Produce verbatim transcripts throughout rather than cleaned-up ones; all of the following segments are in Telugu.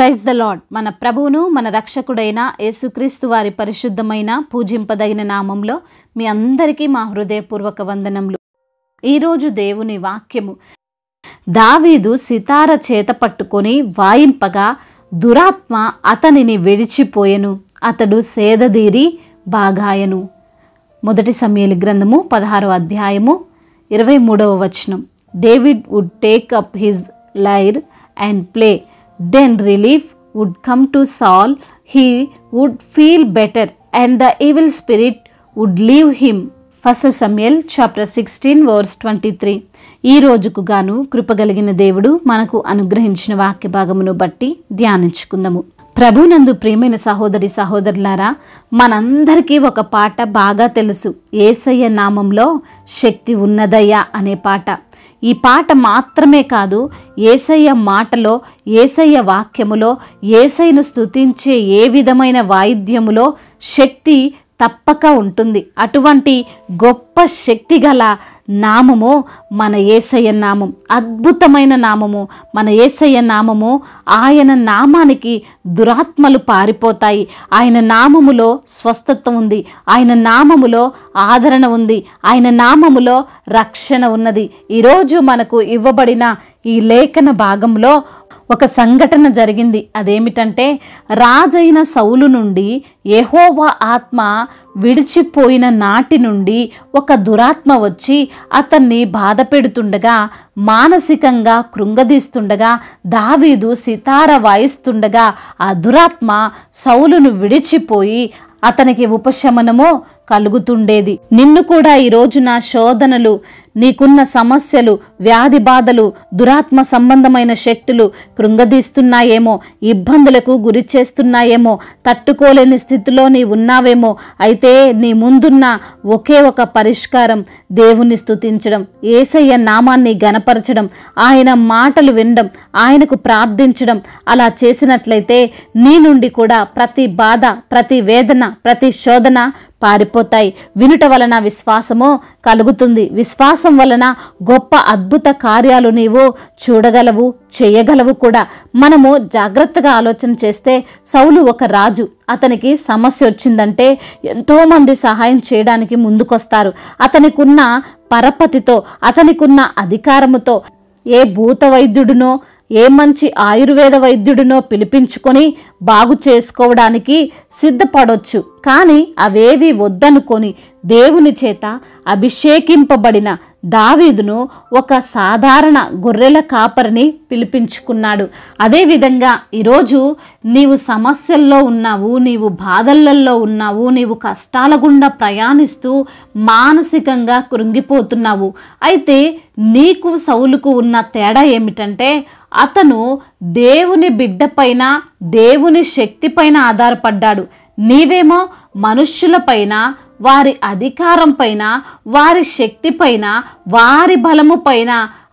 Praise the lord. మన ప్రభువును మన రక్షకుడైన యేసుక్రీస్తు వారి పరిశుద్ధమైన పూజింపదగిన నామంలో మీ అందరికీ మా హృదయపూర్వక వందనములు. ఈరోజు దేవుని వాక్యము, దావీదు సితార చేత పట్టుకొని వాయింపగా దురాత్మ అతనిని విడిచిపోయెను, అతడు సేదదీరి బాగాయను. మొదటి సమూయేలు గ్రంథము పదహారవ అధ్యాయము ఇరవై మూడవ వచనం. David would take up his lyre and play, then relief would come to Saul, he would feel better and the evil spirit would leave him. First Samuel chapter sixteen verse twenty three. ఈ రోజుకు గాను కృపగలిగిన దేవుడు మనకు అనుగ్రహించిన వాక్య భాగమును బట్టి ధ్యానించుకుందాము. ప్రభునందు ప్రియమైన సహోదరి సహోదరులారా, మనందరికీ ఒక పాట బాగా తెలుసు. యేసయ్య నామంలో శక్తి ఉన్నదయ్యా అనే పాట. ఈ పాట మాత్రమే కాదు, యేసయ్య మాటలో, యేసయ్య వాక్యములో, యేసయ్యను స్తుతించే ఏ విధమైన వాయిద్యములో శక్తి తప్పక ఉంటుంది. అటువంటి గొప్ప శక్తి గల నామము మన యేసయ్య నామం. అద్భుతమైన నామము మన యేసయ్య నామము. ఆయన నామానికి దురాత్మలు పారిపోతాయి. ఆయన నామములో స్వస్థత ఉంది. ఆయన నామములో ఆదరణ ఉంది. ఆయన నామములో రక్షణ ఉన్నది. ఈరోజు మనకు ఇవ్వబడిన ఈ లేఖన భాగంలో ఒక సంఘటన జరిగింది. అదేమిటంటే, రాజైన సౌలు నుండి యెహోవా ఆత్మ విడిచిపోయిన నాటి నుండి ఒక దురాత్మ వచ్చి అతన్ని బాధ పెడుతుండగా, మానసికంగా కృంగదీస్తుండగా, దావీదు సితార వాయిస్తుండగా ఆ దురాత్మ సౌలును విడిచిపోయి అతనికి ఉపశమనమో కలుగుతుండేది. నిన్ను కూడా ఈరోజు నా శోధనలు, నీకున్న సమస్యలు, వ్యాధి బాధలు, దురాత్మ సంబంధమైన శక్తులు కృంగదీస్తున్నాయేమో, ఇబ్బందులకు గురి చేస్తున్నాయేమో, తట్టుకోలేని స్థితిలో నీ ఉన్నావేమో. అయితే నీ ముందున్న ఒకే ఒక పరిష్కారం దేవుని స్తుతించడం, యేసయ్య నామాన్ని గణపరచడం, ఆయన మాటలు వినడం, ఆయనకు ప్రార్థించడం. అలా చేసినట్లయితే నీ నుండి కూడా ప్రతి బాధ, ప్రతి వేదన, ప్రతి శోధన పారిపోతాయి. వినుట వలన విశ్వాసము కలుగుతుంది. విశ్వాసం వలన గొప్ప అద్భుత కార్యాలు నీవు చూడగలవు, చేయగలవు కూడా. మనము జాగ్రత్తగా ఆలోచన చేస్తే, సౌలు ఒక రాజు. అతనికి సమస్య వచ్చిందంటే ఎంతోమంది సహాయం చేయడానికి ముందుకొస్తారు. అతనికున్న పరపతితో, అతనికున్న అధికారముతో ఏ భూత వైద్యుడినో, ఏ మంచి ఆయుర్వేద వైద్యుడినో పిలిపించుకొని బాగు చేసుకోవడానికి సిద్ధపడొచ్చు. కానీ అవేవి వద్దనుకొని దేవుని చేత అభిషేకింపబడిన దావీదును ఒక సాధారణ గొర్రెల కాపరిని పిలిపించుకున్నాడు. అదేవిధంగా ఈరోజు నీవు సమస్యల్లో ఉన్నావు, నీవు బాధలలో ఉన్నావు, నీవు కష్టాల గుండా ప్రయాణిస్తూ మానసికంగా కృంగిపోతున్నావు. అయితే నీకు సౌలుకు ఉన్న తేడా ఏమిటంటే, అతను దేవుని బిడ్డ పైన, దేవుని శక్తి పైన ఆధారపడ్డాడు. నీవేమో మనుష్యుల పైన, వారి అధికారం పైన, వారి శక్తి పైన, వారి బలము పైన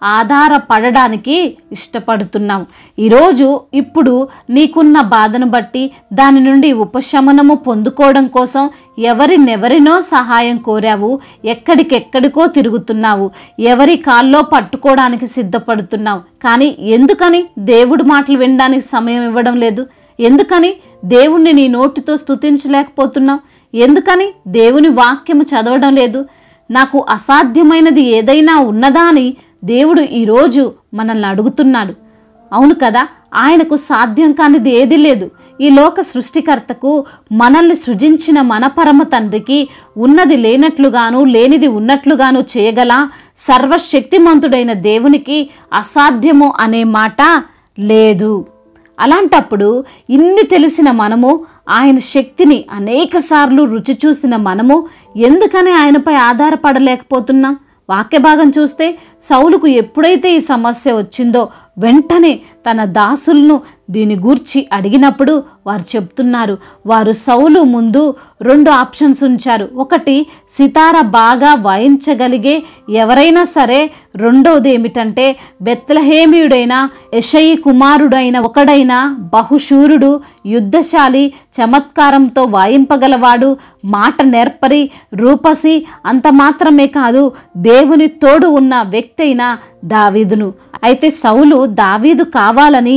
ఆధారపడడానికి ఇష్టపడుతున్నావు. ఈరోజు ఇప్పుడు నీకున్న బాధను బట్టి దాని నుండి ఉపశమనము పొందుకోవడం కోసం ఎవరినెవరినో సహాయం కోరావు, ఎక్కడికెక్కడికో తిరుగుతున్నావు, ఎవరి కాల్లో పట్టుకోవడానికి సిద్ధపడుతున్నావు. కానీ ఎందుకని దేవుడి మాటలు వినడానికి సమయం ఇవ్వడం లేదు? ఎందుకని దేవుణ్ణి నీ నోటితో స్తుతించలేకపోతున్నావు? ఎందుకని దేవుని వాక్యము చదవడం లేదు? నాకు అసాధ్యమైనది ఏదైనా ఉన్నదా అని దేవుడు ఈరోజు మనల్ని అడుగుతున్నాడు. అవును కదా, ఆయనకు సాధ్యం కానిది ఏది లేదు. ఈ లోక సృష్టికర్తకు, మనల్ని సృజించిన మన పరమ తండ్రికి ఉన్నది లేనట్లుగాను, లేనిది ఉన్నట్లుగాను చేయగల సర్వశక్తిమంతుడైన దేవునికి అసాధ్యము అనే మాట లేదు. అలాంటప్పుడు ఇన్ని తెలిసిన మనము, ఆయన శక్తిని అనేక సార్లు రుచి చూసిన మనము ఎందుకని ఆయనపై ఆధారపడలేకపోతున్నాం? వాక్య భాగం చూస్తే, సౌలుకు ఎప్పుడైతే ఈ సమస్య వచ్చిందో వెంటనే తన దాసులను దీని గూర్చి అడిగినప్పుడు వారు చెప్తున్నారు, వారు సౌలు ముందు రెండు ఆప్షన్స్ ఉంచారు. ఒకటి, సితార బాగా వాయించగలిగే ఎవరైనా సరే. రెండవది ఏమిటంటే, బెత్లెహేమీయుడైన యెషయి కుమారుడైన ఒకడైన బహుశూరుడు, యుద్ధశాలి, చమత్కారంతో వాయింపగలవాడు, మాట నేర్పరి, రూపసి, అంత మాత్రమే కాదు దేవుని తోడు ఉన్న వ్యక్తి అయిన దావీదును. అయితే సౌలు దావీదు కావాలని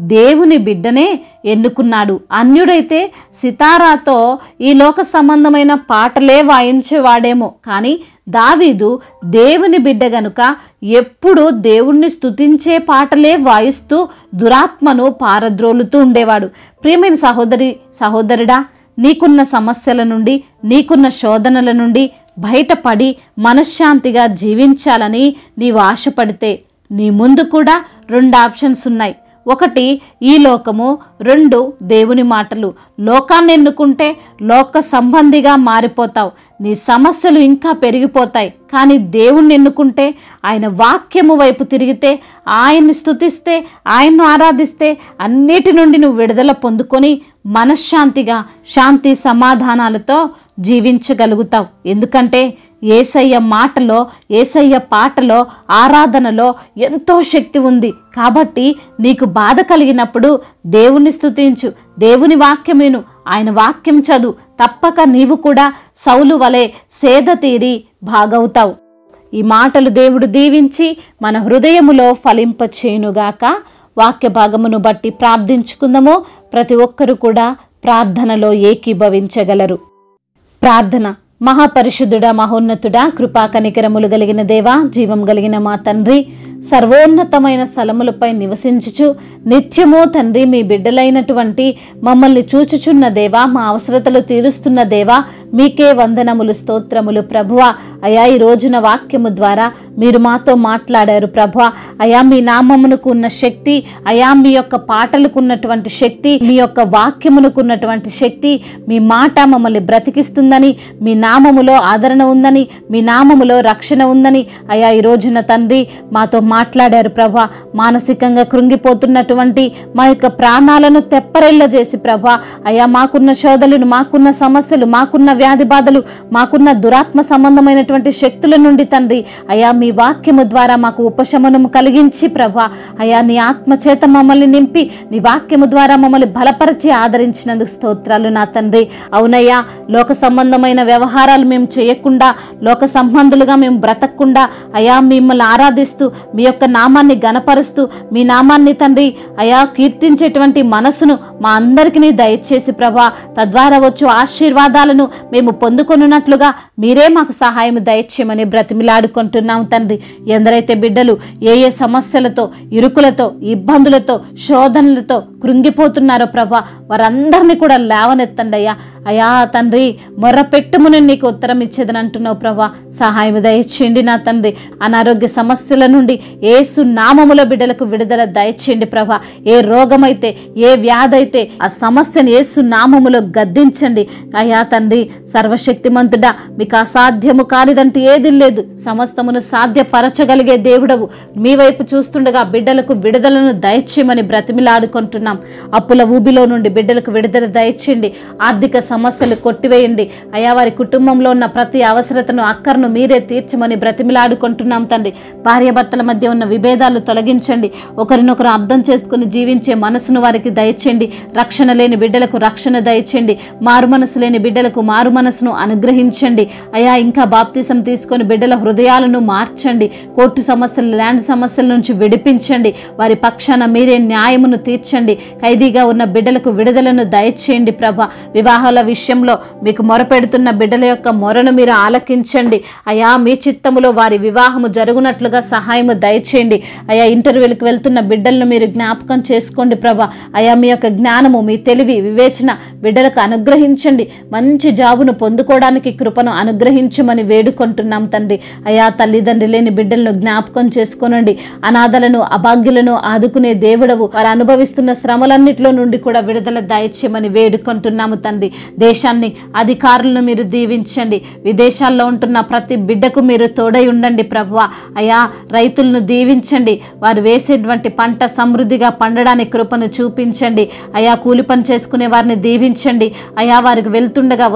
దేవుని బిడ్డనే ఎన్నుకున్నాడు. అన్యుడైతే సితారాతో ఈ లోక సంబంధమైన పాటలే వాయించేవాడేమో, కానీ దావీదు దేవుని బిడ్డ గనుక ఎప్పుడు దేవుణ్ణి స్తుతించే పాటలే వాయిస్తూ దురాత్మను పారద్రోలుతూ ఉండేవాడు. ప్రియమైన సహోదరి సహోదరుడా, నీకున్న సమస్యల నుండి, నీకున్న శోధనల నుండి బయటపడి మనశ్శాంతిగా జీవించాలని నీవు ఆశపడితే నీ ముందు కూడా రెండు ఆప్షన్స్ ఉన్నాయి. ఒకటి ఈ లోకము, రెండు దేవుని మాటలు. లోకాన్ని ఎన్నుకుంటే లోక సంబంధిగా మారిపోతావు, నీ సమస్యలు ఇంకా పెరిగిపోతాయి. కానీ దేవుణ్ణి ఎన్నుకుంటే, ఆయన వాక్యము వైపు తిరిగితే, ఆయన్ని స్తుతిస్తే, ఆయన్ను ఆరాధిస్తే అన్నిటి నుండి నువ్వు విడుదల పొందుకొని మనశ్శాంతిగా శాంతి సమాధానాలతో జీవించగలుగుతావు. ఎందుకంటే యేసయ్య మాటలో, యేసయ్య పాటలో, ఆరాధనలో ఎంతో శక్తి ఉంది. కాబట్టి నీకు బాధ కలిగినప్పుడు దేవుణ్ణి స్తుతించు, దేవుని వాక్యం విను, ఆయన వాక్యం చదువు. తప్పక నీవు కూడా సౌలు వలె సేద తీరి బాగవుతావు. ఈ మాటలు దేవుడు దీవించి మన హృదయములో ఫలింపచేయునుగాక. వాక్య భాగమును బట్టి ప్రార్థించుకుందాము. ప్రతి ఒక్కరు కూడా ప్రార్థనలో ఏకీభవించగలరు. ప్రార్థన. మహాపరిశుద్ధుడా, మహోన్నతుడా, కృపా కనికరములు కలిగిన దేవా, జీవం కలిగిన మా తండ్రి, సర్వోన్నతమైన స్థలములపై నివసించుచు నిత్యము తండ్రి మీ బిడ్డలైనటువంటి మమ్మల్ని చూచుచున్న దేవా, మా అవసరతలు తీరుస్తున్న దేవా, మీకే వందనములు, స్తోత్రములు ప్రభువా. అయా, ఈ రోజున వాక్యము ద్వారా మీరు మాతో మాట్లాడారు ప్రభువా. అయా, మీ నామమునకు ఉన్న శక్తి, అయా మీ యొక్క పాటలకు ఉన్నటువంటి శక్తి, మీ యొక్క వాక్యమునకు ఉన్నటువంటి శక్తి, మీ మాట మమ్మల్ని బ్రతికిస్తుందని, మీ నామములో ఆదరణ ఉందని, మీ నామములో రక్షణ ఉందని అయా ఈ రోజున తండ్రి మాతో మాట్లాడారు ప్రభా. మానసికంగా కృంగిపోతున్నటువంటి మా యొక్క ప్రాణాలను తెప్పరెళ్ళ చేసి ప్రభా, అయా మాకున్న శోధలను, మాకున్న సమస్యలు, మాకున్న వ్యాధి బాధలు, మాకున్న దురాత్మ సంబంధమైనటువంటి శక్తుల నుండి తండ్రి అయా మీ వాక్యము ద్వారా మాకు ఉపశమనము కలిగించి ప్రభా, అయా నీ ఆత్మ చేత మమ్మల్ని నింపి నీ వాక్యము ద్వారా మమ్మల్ని బలపరిచి ఆదరించినందుకు స్తోత్రాలు నా తండ్రి. అవునయ్యా, లోక సంబంధమైన వ్యవహారాలు మేము చేయకుండా, లోక సంబంధులుగా మేము బ్రతకకుండా అయా మిమ్మల్ని ఆరాధిస్తూ మీ యొక్క నామాన్ని గణపరుస్తూ మీ నామాన్ని తండ్రి అయా కీర్తించేటువంటి మనసును మా అందరికీ దయచేసి ప్రభా, తద్వారా వచ్చు ఆశీర్వాదాలను మేము పొందుకొనున్నట్లుగా మీరే మాకు సహాయం దయచేయమని బ్రతిమిలాడుకుంటున్నాం తండ్రి. ఎందరైతే బిడ్డలు ఏ ఏ సమస్యలతో, ఇరుకులతో, ఇబ్బందులతో, శోధనలతో కృంగిపోతున్నారో ప్రభా, వారందరినీ కూడా లేవనెత్తండి అయ్యా. అయా తండ్రి, మొర్రపెట్టుముని నీకు ఉత్తరం ఇచ్చేదని అంటున్నావు ప్రభా, సహాయం దయచేయండి నా తండ్రి. అనారోగ్య సమస్యల నుండి యేసు నామములో బిడ్డలకు విడుదల దయచేయండి ప్రభా. ఏ రోగమైతే, ఏ వ్యాధి అయితే ఆ సమస్యను యేసు నామములో గద్దించండి అయా తండ్రి. సర్వశక్తిమంతుడా, మీకు అసాధ్యము కానిదంటూ ఏది లేదు, సమస్తమును సాధ్యపరచగలిగే దేవుడవు. మీ వైపు చూస్తుండగా బిడ్డలకు విడుదలను దయచేయమని బ్రతిమిలాడుకుంటున్నాం. అప్పుల ఊబిలో నుండి బిడ్డలకు విడుదల దయచేయండి. ఆర్థిక సమస్యలు కొట్టివేయండి అయా. వారి కుటుంబంలో ఉన్న ప్రతి అవసరతను, అక్కర్ను మీరే తీర్చమని బ్రతిమిలాడుకుంటున్నాం తండ్రి. భార్యాభర్తల మధ్య ఉన్న విభేదాలు తొలగించండి. ఒకరినొకరు అర్థం చేసుకుని జీవించే మనసును వారికి దయచేయండి. రక్షణ లేని బిడ్డలకు రక్షణ దయచేయండి. మారు మనసు లేని బిడ్డలకు మారు మనసును అనుగ్రహించండి అయా. ఇంకా బాప్తిసం తీసుకొని బిడ్డల హృదయాలను మార్చండి. కోర్టు సమస్యలు, ల్యాండ్ సమస్యల నుంచి విడిపించండి. వారి పక్షాన మీరే న్యాయమును తీర్చండి. ఖైదీగా ఉన్న బిడ్డలకు విడుదలను దయచేయండి ప్రభా. వివాహాల విషయంలో మీకు మొరపెడుతున్న బిడ్డల యొక్క మొరను మీరు ఆలకించండి అయా. మీ చిత్తములో వారి వివాహము జరుగునట్లుగా సహాయము దయచేయండి అయా. ఇంటర్వ్యూలకు వెళ్తున్న బిడ్డలను మీరు జ్ఞాపకం చేసుకోండి ప్రభా. అయా, మీ యొక్క జ్ఞానము, మీ తెలివి, వివేచన బిడ్డలకు అనుగ్రహించండి. మంచి జాబును పొందుకోవడానికి కృపను అనుగ్రహించమని వేడుకుంటున్నాం తండ్రి అయా. తల్లిదండ్రి లేని బిడ్డలను జ్ఞాపకం చేసుకోనండి. అనాథలను, అభాగ్యులను ఆదుకునే దేవుడవు. వారు అనుభవిస్తున్న శ్రమలన్నిటిలో నుండి కూడా విడుదల దయచేయమని వేడుకుంటున్నాము తండ్రి. దేశాన్ని, అధికారులను మీరు దీవించండి. విదేశాల్లో ఉంటున్న ప్రతి బిడ్డకు మీరు తోడై ఉండండి ప్రభువా. అయా, రైతులను దీవించండి. వారు వేసేటువంటి పంట సమృద్ధిగా పండడానికి కృపను చూపించండి అయా. కూలి పని చేసుకునే వారిని దీవించండి అయా. వారికి వెళ్తుండగా వస్తుండగా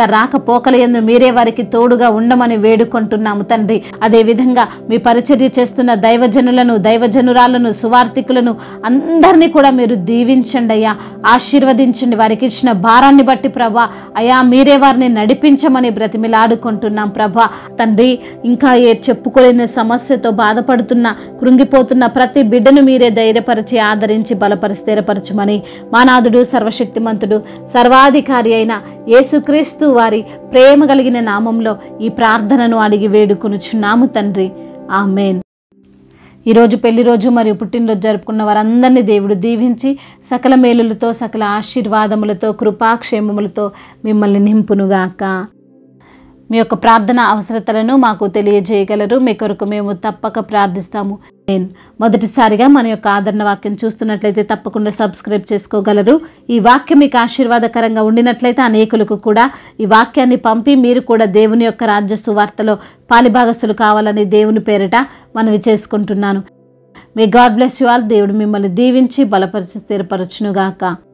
అదేవిధంగా రాకపోకల యందు మీరే వారికి తోడుగా ఉండమని వేడుకుంటున్నాము తండ్రి. అదేవిధంగా మీ పరిచర్య చేస్తున్న దైవజనులను, దైవజనురాలను, సువార్థికులను అందరినీ కూడా మీరు దీవించండి అయ్యా, ఆశీర్వదించండి. వారికి ఇచ్చిన భారాన్ని బట్టి ప్రభా అయ్యా మీరే వారిని నడిపించమని బ్రతిమిలాడుకుంటున్నాం ప్రభా. తండ్రి, ఇంకా ఏ చెప్పుకోలేని సమస్యతో బాధపడుతున్న, కృంగిపోతున్న ప్రతి బిడ్డను మీరే ధైర్యపరిచి, ఆదరించి, బలపరిచి, స్థిరపరచుమని మా నాథుడు, సర్వశక్తిమంతుడు, సర్వాధికారి అయిన యేసుక్రీస్తు వారి ప్రేమ కలిగిన నామంలో ఈ ప్రార్థనను అడిగి వేడుకొనుచున్నాము తండ్రి. ఆమేన్. ఈరోజు పెళ్లి రోజు మరియు పుట్టినరోజు జరుపుకున్న వారందరినీ దేవుడు దీవించి సకల మేలులతో, సకల ఆశీర్వాదములతో, కృపాక్షేమములతో మిమ్మల్ని నింపునుగాక. మీ యొక్క ప్రార్థన అవసరతలను మాకు తెలియజేయగలరు. మీ కొరకు మేము తప్పక ప్రార్థిస్తాము. నేను మొదటిసారిగా మన యొక్క ఆదరణ వాక్యం చూస్తున్నట్లయితే తప్పకుండా సబ్స్క్రైబ్ చేసుకోగలరు. ఈ వాక్యం మీకు ఆశీర్వాదకరంగా ఉండినట్లయితే అనేకులకు కూడా ఈ వాక్యాన్ని పంపి మీరు కూడా దేవుని యొక్క రాజ్య సువార్తలో పాలిభాగస్తులు కావాలని దేవుని పేరిట మనవి చేసుకుంటున్నాను. May God bless you all. దేవుడు మిమ్మల్ని దీవించి బలపరిచి స్థిరపరచునుగాక.